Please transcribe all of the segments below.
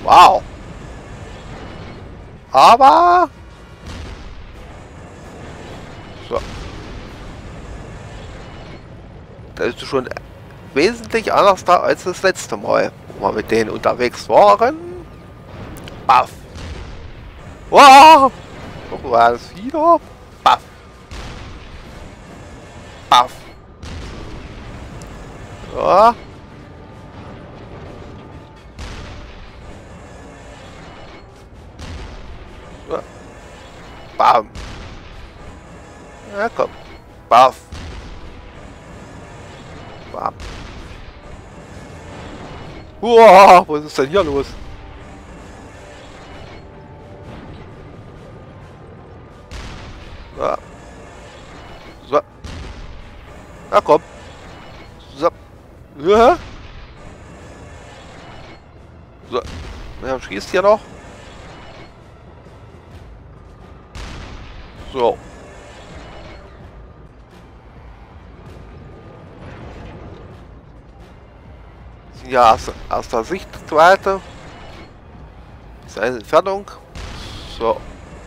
Wow. Aber... So. Das ist schon wesentlich anders da als das letzte Mal, wo wir mit denen unterwegs waren. Baff. Wow. Wo war das wieder? Baff. Baff. Ja. So. Bam. Ja, komm. Baff. Bam. Wow, was ist denn hier los? So. So. Na komm. So. Ja. So. Wer schießt hier noch? So. Ja, aus der Sichtweite. Ist eine Entfernung. So.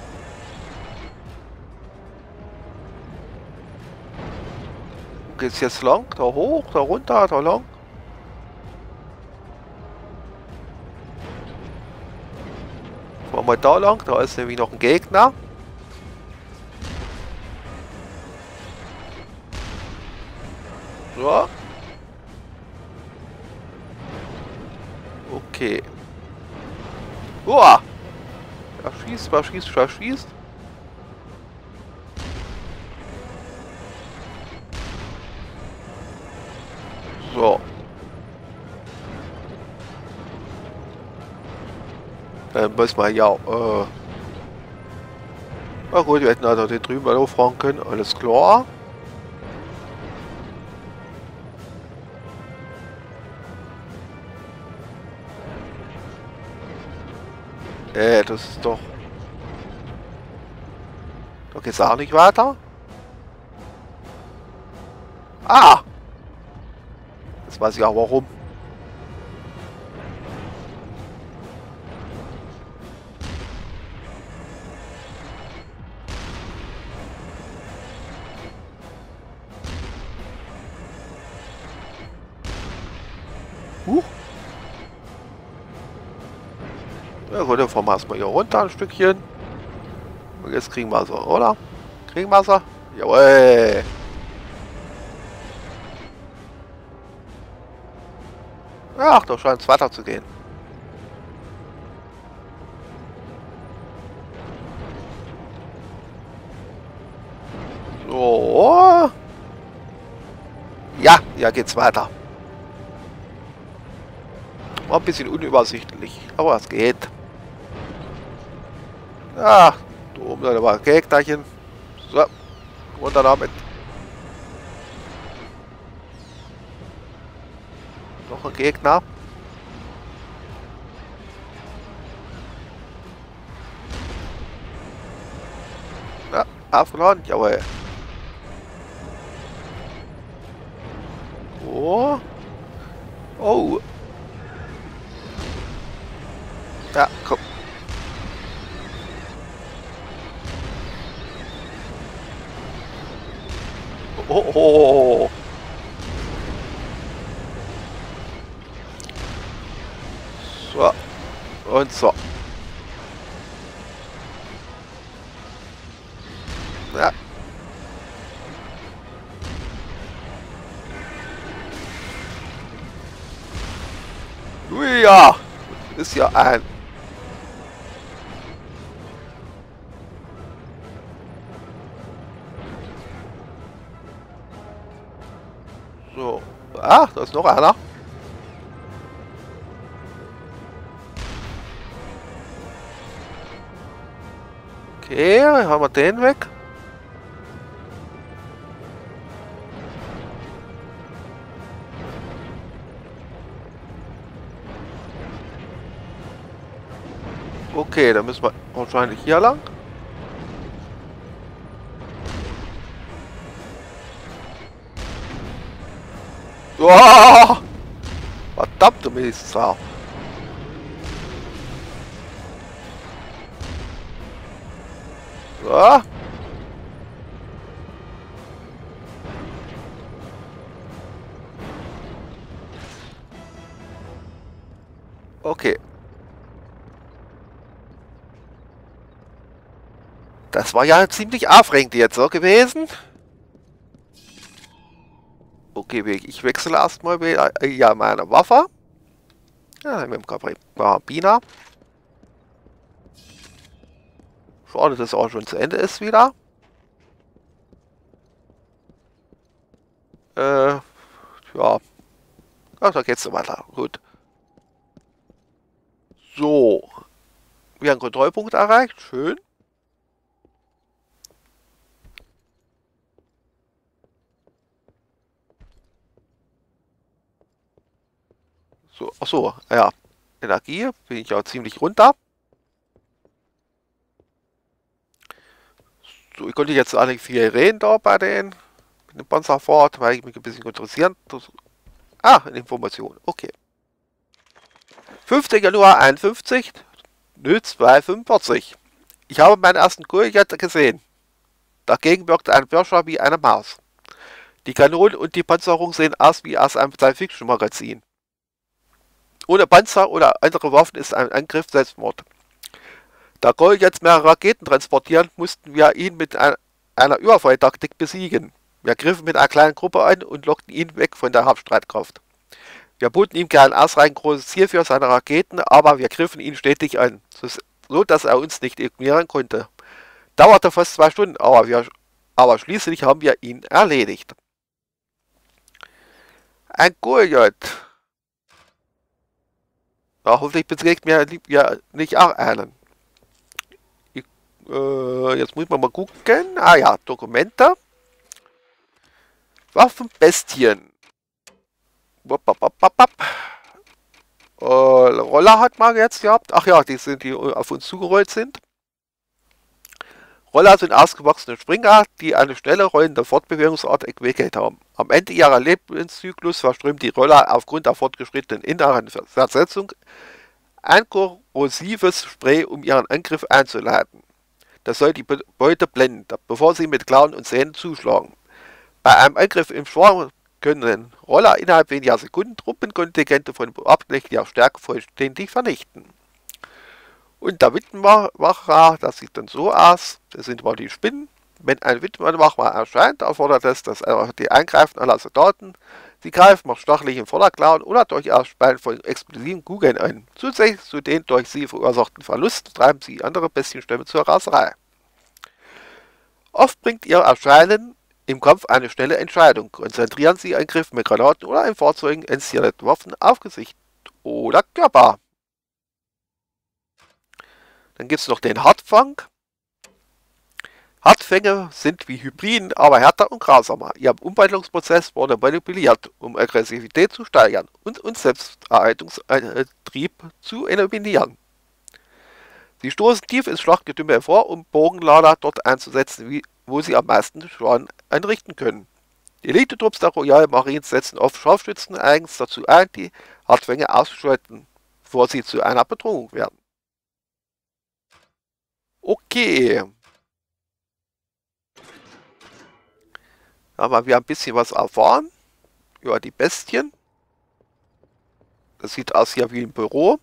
Geht's jetzt lang? Da hoch, da runter, da lang? Fahren wir da lang, da ist nämlich noch ein Gegner. So. Okay. Uah! Wer schießt, wer schießt, wer schießt? So. Dann müssen wir ja, na gut, wir hätten also den drüben mal auffahren können, alles klar. Das ist doch... Da geht's auch nicht weiter. Ah! Jetzt weiß ich auch warum. Ja gut, dann fahren wir erstmal hier runter ein Stückchen. Und jetzt kriegen wir sie, oder? Kriegen wir sie? Jawohl! Ach, da scheint es weiter zu gehen. So. Ja, ja geht's weiter. War ein bisschen unübersichtlich, aber es geht. Ja, da oben da war ein Gegnerchen. So, runter damit. Noch ein Gegner. Ja, abgeladen, jawohl. Oh. Oh. Ja, komm. Oh, oh, oh. So. Und so. Ja. Ui, ja. Ist ja ein... So. Ah, da ist noch einer. Okay, haben wir den weg. Okay, dann müssen wir wahrscheinlich hier lang. Oh! Verdammte Mist. So. Okay. Das war ja ziemlich aufregend jetzt so gewesen. Okay, ich wechsle erstmal wieder ja, meine Waffe. Ja, mit dem Karabiner. Schade, dass es auch schon zu Ende ist wieder. Ja. Ach, da geht's so weiter. Gut. So. Wir haben einen Kontrollpunkt erreicht. Schön. So, ach so, ja. Energie bin ich ja ziemlich runter. So, ich konnte jetzt eigentlich viel reden da bei den mit dem Panzerfahrt, weil ich mich ein bisschen interessieren. Information. Okay. 15. Januar 51, 0245. Ich habe meinen ersten Goliath gesehen. Dagegen wirkte ein Pirscher wie eine Maus. Die Kanonen und die Panzerung sehen aus wie aus einem Science-Fiction-Magazin. Ohne Panzer oder andere Waffen ist ein Angriff Selbstmord. Da Goliath mehrere Raketen transportieren, mussten wir ihn mit einer Überfalltaktik besiegen. Wir griffen mit einer kleinen Gruppe an und lockten ihn weg von der Hauptstreitkraft. Wir boten ihm kein ausreichend großes Ziel für seine Raketen, aber wir griffen ihn stetig an, so dass er uns nicht ignorieren konnte. Dauerte fast 2 Stunden, aber schließlich haben wir ihn erledigt. Ein Goliath. Ja, hoffentlich begegnet mir ja nicht auch einen. Jetzt muss man mal gucken. Ah ja, Dokumente. Waffenbestien. Roller hat man jetzt gehabt. Ach ja, die auf uns zugerollt sind. Roller sind ausgewachsene Springer, die eine schnelle rollende Fortbewegungsart entwickelt haben. Am Ende ihrer Lebenszyklus verströmt die Roller aufgrund der fortgeschrittenen inneren Versetzung ein korrosives Spray, um ihren Angriff einzuleiten. Das soll die Beute blenden, bevor sie mit Klauen und Zähnen zuschlagen. Bei einem Angriff im Schwarm können Roller innerhalb weniger Sekunden Truppenkontingente von beachtlicher Stärke vollständig vernichten. Und der Witwenmacher, das sieht dann so aus, das sind mal die Spinnen. Wenn ein Witwenmacher erscheint, erfordert es, dass die Eingreifen aller Soldaten, sie greifen nach stachlichen Vorderklauen oder durch Ausspeilen von explosiven Kugeln ein. Zusätzlich zu den durch sie verursachten Verlusten treiben sie andere Bestienstämme zur Raserei. Oft bringt ihr Erscheinen im Kampf eine schnelle Entscheidung. Konzentrieren Sie Angriff mit Granaten oder in Fahrzeugen inszenierten Waffen auf Gesicht oder Körper. Dann gibt es noch den Hartfang. Hartfänge sind wie Hybriden, aber härter und grausamer. Ihr Umwandlungsprozess wurde manipuliert, um Aggressivität zu steigern und Selbsterhaltungstrieb zu eliminieren. Sie stoßen tief ins Schlachtgetümmel hervor, um Bogenlader dort einzusetzen, wo sie am meisten Schaden einrichten können. Die Elite-Trupps der Royal Marines setzen oft Scharfschützen eigens dazu ein, die Hartfänge auszuschalten, bevor sie zu einer Bedrohung werden. Okay. Aber wir haben ein bisschen was erfahren über die Bestien. Das sieht aus hier wie ein Büro.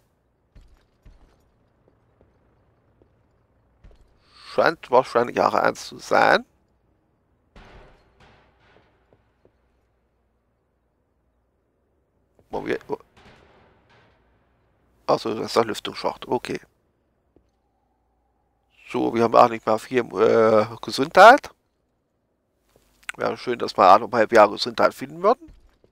Scheint wahrscheinlich Jahre 1 zu sein. Achso, das ist der Lüftungsschacht. Okay. So, wir haben auch nicht mehr viel Gesundheit. Wäre schön, dass wir auch noch mal Jahre Gesundheit finden würden.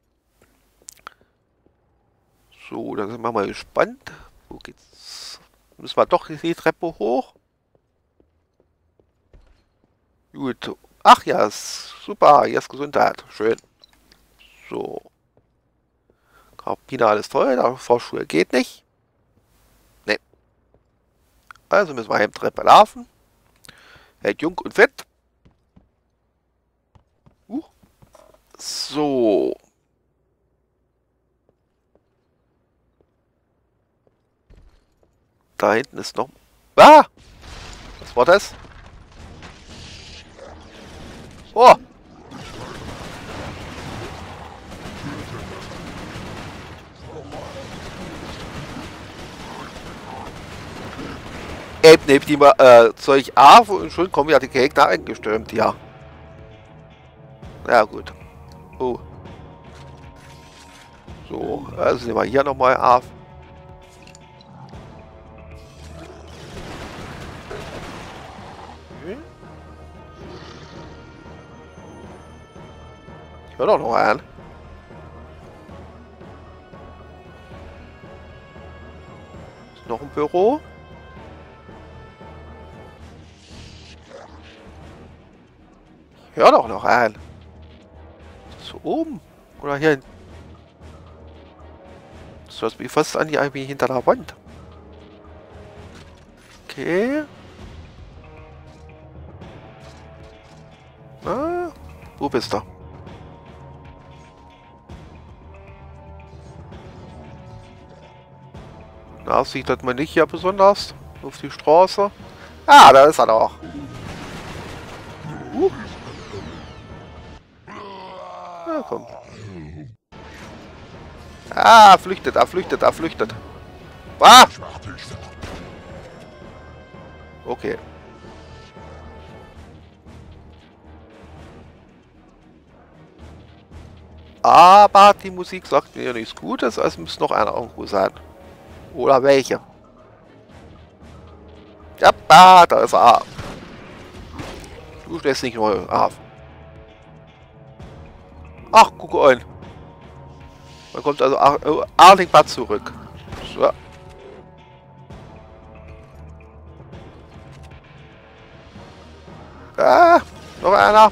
So, dann sind wir mal gespannt. Wo geht's? Müssen wir doch die Treppe hoch? Gut. Ach ja, super. Hier ist Gesundheit. Schön. So. Karabiner alles voll. Der Vorschuhe geht nicht. Ne. Also müssen wir eben Treppe laufen. Hält jung und fett. So. Da hinten ist noch... Ah! Was war das? Oh! Eben nehmt die mal Zeug auf und schon kommen ja die Gegner eingestürmt, ja. Ja gut. Oh. So, also nehmen wir hier nochmal auf. Ich höre doch noch einen. Ist noch ein Büro? Ich höre doch noch einen. Ist das oben? Oder hier hinten? Das hört mich fast an, hier irgendwie hinter der Wand. Okay. Ah, wo bist du? Da sieht das man nicht hier besonders auf die Straße. Ah, da ist er doch. Ja, komm. Ah, flüchtet, er flüchtet, er flüchtet. Ah! Okay. Aber die Musik sagt mir nichts Gutes, also muss noch einer irgendwo sein. Oder welche? Ja, da ist er. Du stehst nicht neu auf. Ach, guck an. Man kommt also Arlingbad zurück. So. Ah, noch einer.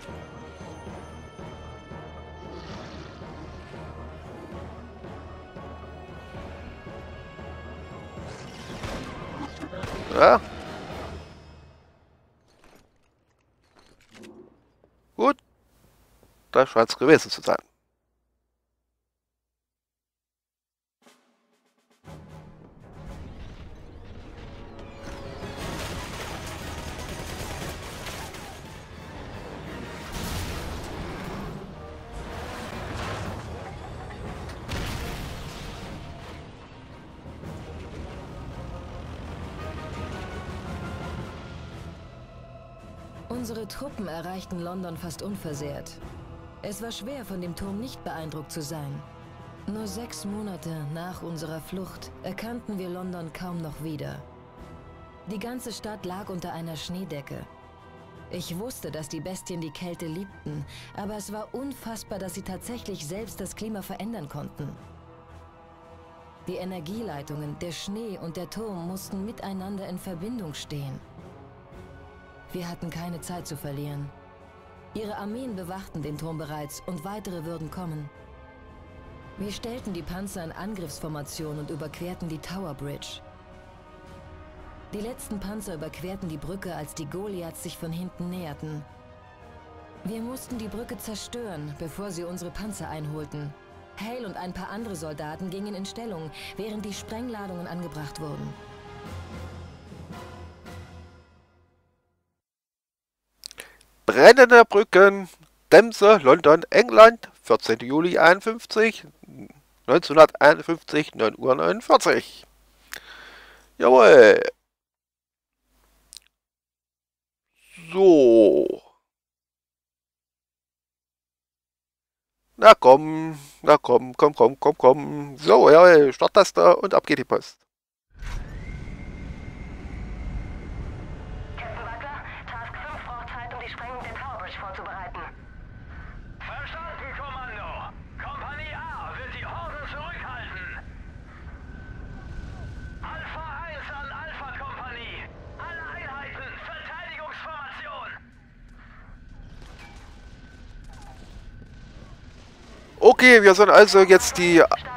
Ja. Gut. Das scheint es gewesen zu sein. Unsere Truppen erreichten London fast unversehrt. Es war schwer, von dem Turm nicht beeindruckt zu sein. Nur 6 Monate nach unserer Flucht erkannten wir London kaum noch wieder. Die ganze Stadt lag unter einer Schneedecke. Ich wusste, dass die Bestien die Kälte liebten, aber es war unfassbar, dass sie tatsächlich selbst das Klima verändern konnten. Die Energieleitungen, der Schnee und der Turm mussten miteinander in Verbindung stehen. Wir hatten keine Zeit zu verlieren. Ihre Armeen bewachten den Turm bereits und weitere würden kommen. Wir stellten die Panzer in Angriffsformation und überquerten die Tower Bridge. Die letzten Panzer überquerten die Brücke, als die Goliaths sich von hinten näherten. Wir mussten die Brücke zerstören, bevor sie unsere Panzer einholten. Hale und ein paar andere Soldaten gingen in Stellung, während die Sprengladungen angebracht wurden. Brennende Brücken, Themse, London, England, 14. Juli 1951, 9:49 Uhr. Jawohl. So. Na komm, komm. So, jawohl, Starttaste und ab geht die Post. Vorzubereiten. Verstanden, Kommando. Kompanie A will die Horde zurückhalten. Alpha 1 an Alpha Kompanie. Alle Einheiten, Verteidigungsformation. Okay, wir sind also jetzt die